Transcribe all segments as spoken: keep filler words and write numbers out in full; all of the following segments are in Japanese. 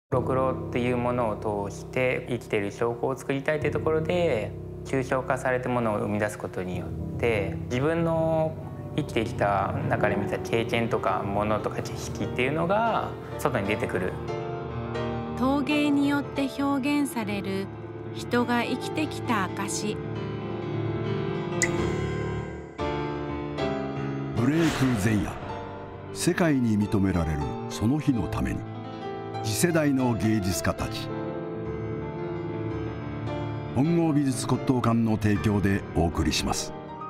ろくろっていうものを通して生きている証拠を作りたいというところで、抽象化されたものを生み出すことによって自分の生きてきた中で見た経験とかものとか知識っていうのが外に出てくる。 陶芸によって表現される人が生きてきた証。 ブレイク前夜、世界に認められるその日のために次世代の芸術家たち。本郷美術骨董館の提供でお送りします。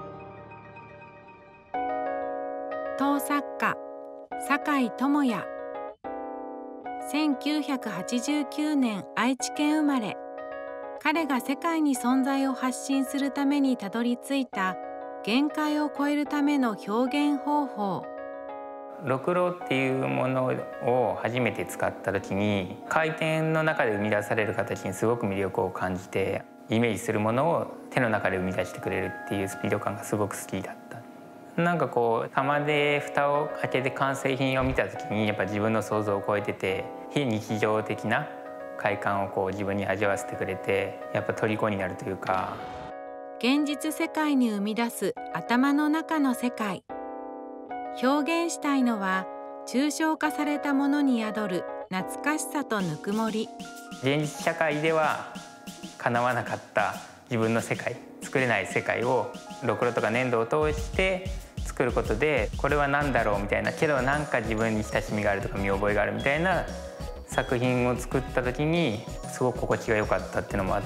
陶作家酒井智也、せんきゅうひゃくはちじゅうきゅうねん愛知県生まれ。彼が世界に存在を発信するためにたどり着いた限界を超えるための表現方法。 ろくろっていうものを初めて使った時に、回転の中で生み出される形にすごく魅力を感じて、イメージするものを手の中で生み出してくれるっていうスピード感がすごく好きだった。なんかこう釜で蓋を開けて完成品を見た時にやっぱ自分の想像を超えてて、非日常的な快感をこう自分に味わわせてくれて、やっぱ虜になるというか。 現実世界に生み出す頭の中の世界。表現したいのは抽象化されたものに宿る懐かしさとぬくもり。 現実社会では叶わなかった自分の世界、作れない世界をろくろとか粘土を通して作ることで、これは何だろうみたいな、けどなんか自分に親しみがあるとか見覚えがあるみたいな作品を作った時にすごく心地が良かったっていうのもあって、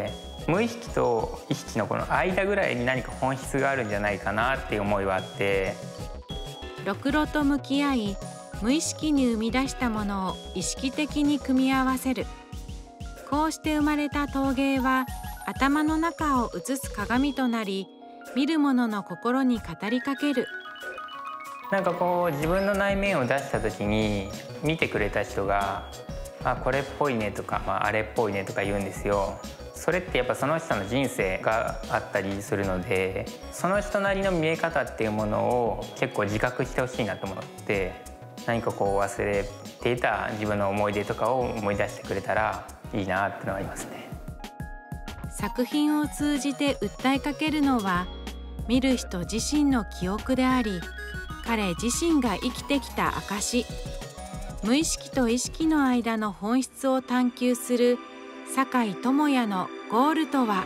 無意識と意識のこの間ぐらいに何か本質があるんじゃないかなっていう思いはあって、 ろくろと向き合い、無意識に生み出したものを意識的に組み合わせる。こうして生まれた陶芸は頭の中を映す鏡となり、見る者の心に語りかける。 なんかこう自分の内面を出した時に見てくれた人が「あ、これっぽいね」とか、まあ、あれっぽいねとか言うんですよ。それってやっぱその人の人生があったりするので、その人なりの見え方っていうものを結構自覚してほしいなと思って、何かこう忘れていた自分の思い出とかを思い出してくれたらいいなってのはありますね。 作品を通じて訴えかけるのは見る人自身の記憶であり、彼自身が生きてきた証。無意識と意識の間の本質を探求する酒井智也のゴールとは。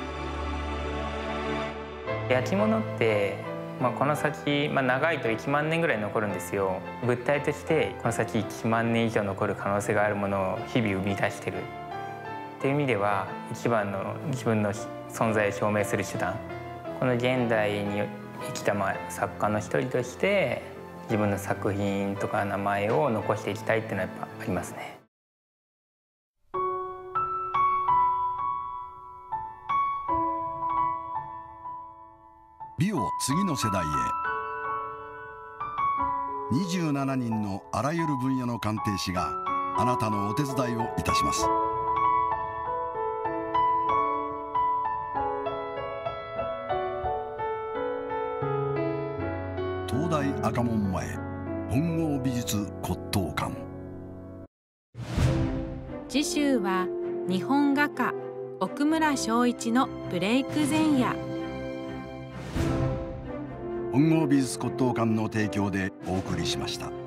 焼き物って、まあ、この先、まあ、長いといちまんねんぐらい残るんですよ。物体としてこの先いちまんねん以上残る可能性があるものを日々生み出してるっていう意味では、一番の自分の存在を証明する手段、この現代に生きたまあ作家の一人として自分の作品とか名前を残していきたいっていうのはやっぱありますね。 美を次の世代へ。にじゅうななにんのあらゆる分野の鑑定士があなたのお手伝いをいたします。東大赤門前本郷美術骨董館。 次週は日本画家奥村正一のブレイク前夜。 本郷美術骨董館の提供でお送りしました。